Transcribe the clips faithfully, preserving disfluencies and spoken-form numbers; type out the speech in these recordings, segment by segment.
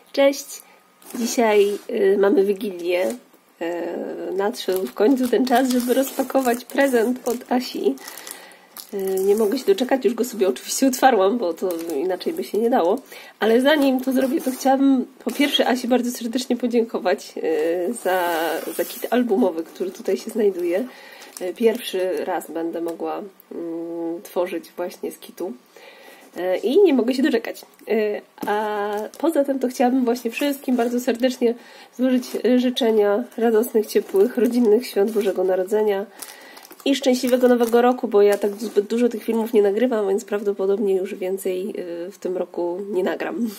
Cześć! Dzisiaj y, mamy Wigilię. Y, nadszedł w końcu ten czas, żeby rozpakować prezent od Asi. Y, nie mogę się doczekać, już go sobie oczywiście otwarłam, bo to inaczej by się nie dało. Ale zanim to zrobię, to chciałabym po pierwsze Asi bardzo serdecznie podziękować y, za, za kit albumowy, który tutaj się znajduje. Y, pierwszy raz będę mogła y, tworzyć właśnie z kitu. I nie mogę się doczekać. A poza tym to chciałabym właśnie wszystkim bardzo serdecznie złożyć życzenia radosnych, ciepłych, rodzinnych świąt Bożego Narodzenia i szczęśliwego Nowego Roku, bo ja tak zbyt dużo tych filmów nie nagrywam, więc prawdopodobnie już więcej w tym roku nie nagram.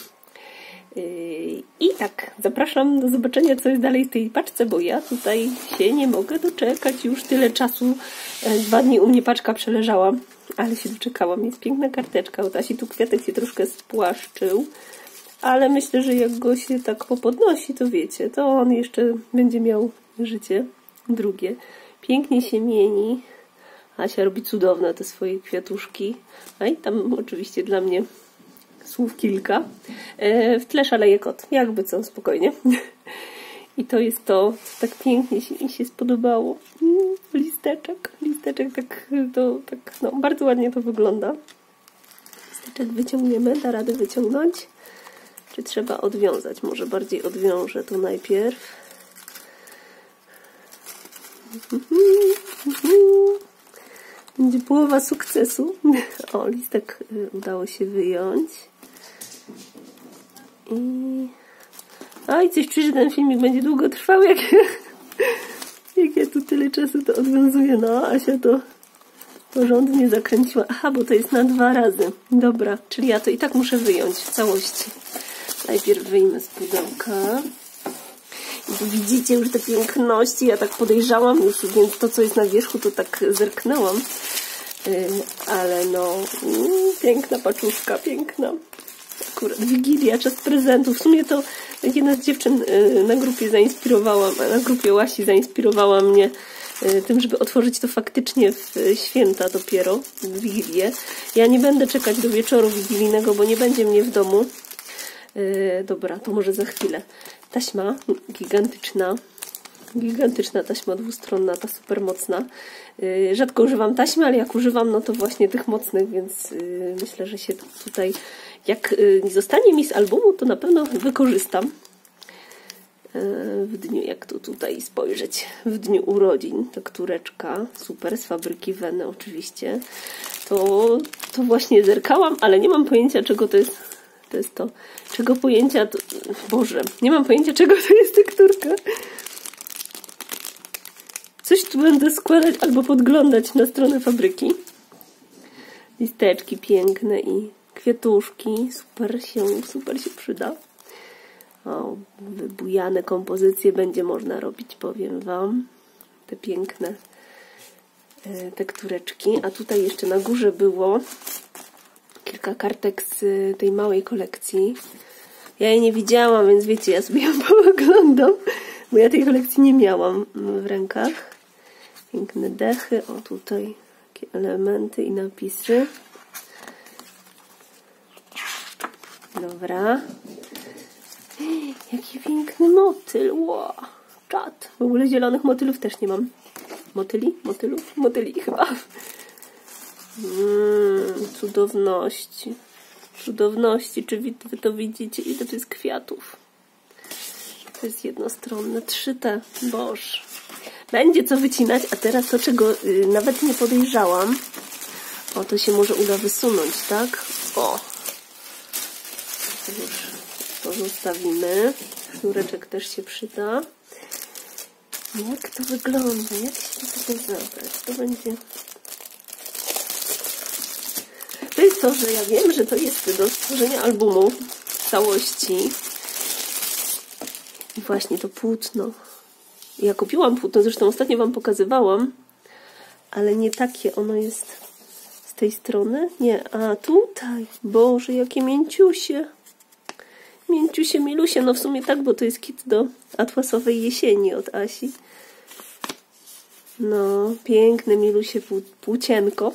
I tak, zapraszam do zobaczenia, co jest dalej w tej paczce, bo ja tutaj się nie mogę doczekać. Już tyle czasu, dwa dni u mnie paczka przeleżała, ale się doczekałam. Jest piękna karteczka od Asi. Tu kwiatek się troszkę spłaszczył, ale myślę, że jak go się tak popodnosi, to wiecie, to on jeszcze będzie miał życie drugie. Pięknie się mieni. Asia robi cudowne te swoje kwiatuszki. A i tam oczywiście dla mnie słów kilka. W tle szaleje kot. Jakby co, spokojnie. I to jest to, tak pięknie się, mi się spodobało. Listeczek. Listeczek tak, to, tak no, bardzo ładnie to wygląda. Listeczek wyciągniemy. Da radę wyciągnąć? Czy trzeba odwiązać? Może bardziej odwiążę to najpierw. Będzie połowa sukcesu. O, listek udało się wyjąć. I... Oj, coś czuję, że ten filmik będzie długo trwał, jak, jak ja tu tyle czasu to odwiązuję. No, Asia to porządnie zakręciła. Aha, bo to jest na dwa razy. Dobra, czyli ja to i tak muszę wyjąć w całości. Najpierw wyjmę z pudełka. I tu widzicie już te piękności. Ja tak podejrzałam już, więc to, co jest na wierzchu, to tak zerknęłam. Yy, ale no, yy, piękna paczuszka, piękna. Akurat Wigilia, czas prezentów. W sumie to jedna z dziewczyn na grupie zainspirowała, na grupie Łasi zainspirowała mnie tym, żeby otworzyć to faktycznie w święta dopiero, w Wigilię. Ja nie będę czekać do wieczoru wigilijnego, bo nie będzie mnie w domu. Dobra, to może za chwilę. Taśma gigantyczna. Gigantyczna taśma dwustronna, ta super mocna. Rzadko używam taśmy, ale jak używam, no to właśnie tych mocnych, więc myślę, że się tutaj, jak nie zostanie mi z albumu, to na pewno wykorzystam w dniu, jak to tutaj spojrzeć, w dniu urodzin. Tektureczka, super, z fabryki Weny oczywiście. To, to właśnie zerkałam, ale nie mam pojęcia, czego to jest. To jest to. Czego pojęcia, to, Boże, nie mam pojęcia, czego to jest tekturka. Coś tu będę składać albo podglądać na stronę fabryki. Listeczki piękne i kwiatuszki. Super się, super się przyda. O, wybujane kompozycje będzie można robić, powiem wam. Te piękne e, tektureczki. A tutaj jeszcze na górze było kilka kartek z tej małej kolekcji. Ja jej nie widziałam, więc wiecie, ja sobie ją pooglądam, bo ja tej kolekcji nie miałam w rękach. Piękne dechy, o tutaj takie elementy i napisy. Dobra. Jaki piękny motyl, wow, czad. W ogóle zielonych motylów też nie mam. Motyli? Motylów? Motyli chyba. Mm, cudowności. Cudowności. Czy wy, wy to widzicie? Ile to jest kwiatów? To jest jednostronne. Trzy te. Boż. Będzie co wycinać, a teraz to, czego y, nawet nie podejrzałam. O, to się może uda wysunąć, tak? O. To już to zostawimy. Sznureczek też się przyda. Jak to wygląda? Jak się to tutaj zabrać? To będzie... To jest to, że ja wiem, że to jest do stworzenia albumu w całości. I właśnie to płótno. Ja kupiłam płótno, zresztą ostatnio wam pokazywałam, ale nie takie ono jest z tej strony. Nie, a tutaj, Boże, jakie mięciusie. Mięciusie, milusie, no w sumie tak, bo to jest kit do atłasowej jesieni od Asi. No, piękne, milusie płócienko.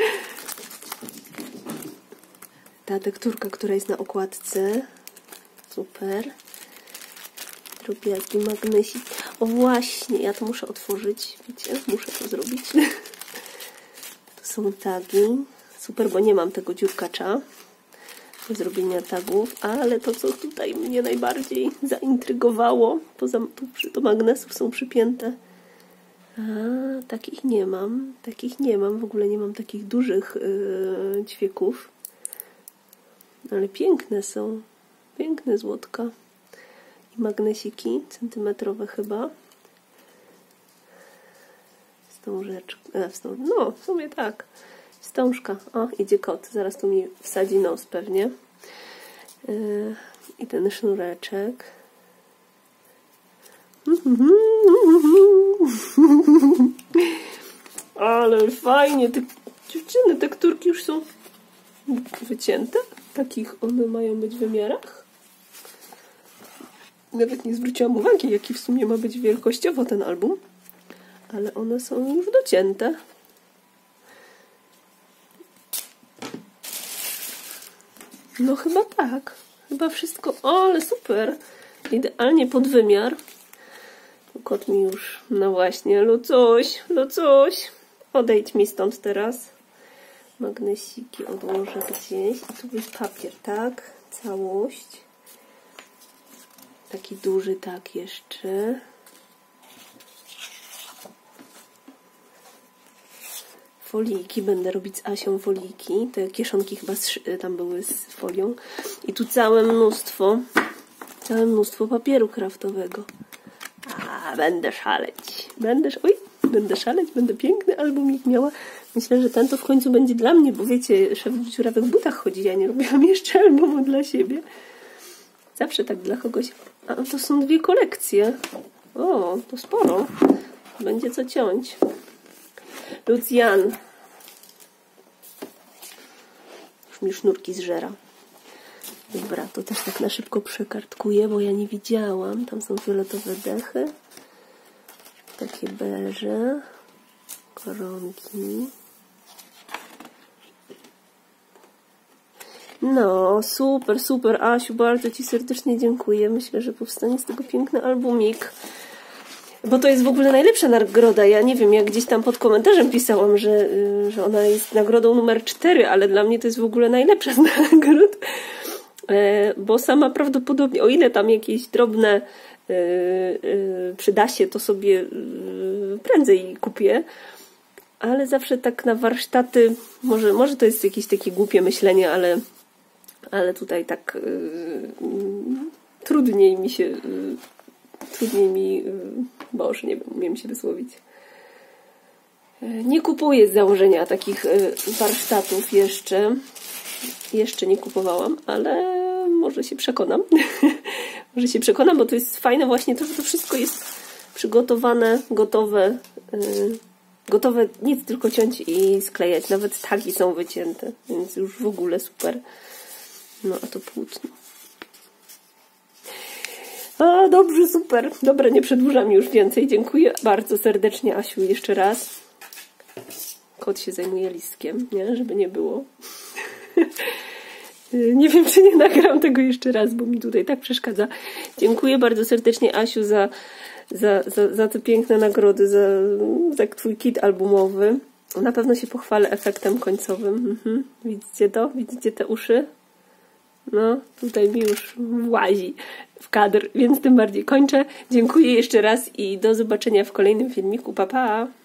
Ta tekturka, która jest na okładce, Super. Drobiazgi, magnesik. O właśnie, ja to muszę otworzyć. Wiecie, muszę to zrobić. To są tagi. Super, bo nie mam tego dziurkacza do zrobienia tagów, ale to, co tutaj mnie najbardziej zaintrygowało, poza tu do magnesów są przypięte. A, takich nie mam. Takich nie mam. W ogóle nie mam takich dużych yy, ćwieków. Ale piękne są. Piękne złotka. I magnesiki centymetrowe chyba. Wstążeczka. E, wstąż... No, w sumie tak. Wstążka. O, idzie kot. Zaraz tu mi wsadzi nos pewnie. Yy, I ten sznureczek. Ale fajnie. Te dziewczyny, tekturki już są wycięte. Takich one mają być w wymiarach. Nawet nie zwróciłam uwagi, jaki w sumie ma być wielkościowo ten album. Ale one są już docięte. No chyba tak. Chyba wszystko. O, ale super. Idealnie pod wymiar. Kot mi już... No właśnie, Lucuś, Lucuś. Odejdź mi stąd teraz. Magnesiki odłożę gdzieś. I tu jest papier, tak? Całość. Taki duży tak jeszcze. Folijki. Będę robić z Asią folijki. Te kieszonki chyba tam były z folią. I tu całe mnóstwo, całe mnóstwo papieru kraftowego. A, będę szaleć. Będę, oj, będę szaleć, będę piękny albumik miała. Myślę, że ten to w końcu będzie dla mnie, bo wiecie, szef w dziurawych butach chodzi. Ja nie robiłam jeszcze albumu dla siebie. Zawsze tak dla kogoś. A to są dwie kolekcje. O, to sporo. Będzie co ciąć. Lucjan. Już mi sznurki zżera. Dobra, to też tak na szybko przekartkuję, bo ja nie widziałam. Tam są fioletowe dechy. Takie beże. Koronki. No, super, super, Asiu, bardzo Ci serdecznie dziękuję. Myślę, że powstanie z tego piękny albumik. Bo to jest w ogóle najlepsza nagroda. Ja nie wiem, jak gdzieś tam pod komentarzem pisałam, że, że ona jest nagrodą numer cztery, ale dla mnie to jest w ogóle najlepsza z nagród. Bo sama prawdopodobnie, o ile tam jakieś drobne yy, yy, przyda się, to sobie yy, prędzej kupię. Ale zawsze tak na warsztaty, może, może to jest jakieś takie głupie myślenie, ale, ale tutaj tak yy, trudniej mi się, yy, trudniej mi, yy, boże, nie wiem, umiem się wysłowić. Yy, nie kupuję z założenia takich yy, warsztatów jeszcze. Jeszcze nie kupowałam, ale może się przekonam. Może się przekonam, bo to jest fajne właśnie to, że to wszystko jest przygotowane, gotowe. Yy, gotowe nic tylko ciąć i sklejać. Nawet tagi są wycięte, więc już w ogóle super. No a to płótno. A dobrze, super. Dobra, nie przedłużam już więcej. Dziękuję bardzo serdecznie, Asiu, jeszcze raz. Kot się zajmuje listkiem, nie? Żeby nie było. Nie wiem, czy nie nagram tego jeszcze raz, bo mi tutaj tak przeszkadza. Dziękuję bardzo serdecznie, Asiu, za, za, za, za te piękne nagrody, za, za twój kit albumowy. Na pewno się pochwalę efektem końcowym. Mhm. Widzicie to? Widzicie te uszy? No, tutaj mi już włazi w kadr, więc tym bardziej kończę. Dziękuję jeszcze raz i do zobaczenia w kolejnym filmiku. Pa, pa!